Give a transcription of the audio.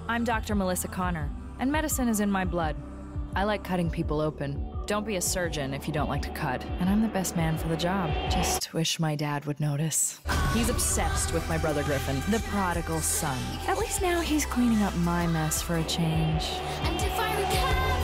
I'm Dr. Melissa Connor, and medicine is in my blood. I like cutting people open. Don't be a surgeon if you don't like to cut, and I'm the best man for the job. Just wish my dad would notice. He's obsessed with my brother Griffin, the prodigal son. At least now he's cleaning up my mess for a change. And if I recall